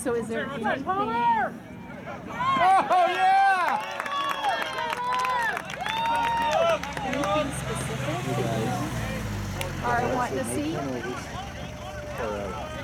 So is there anything specific I want to see?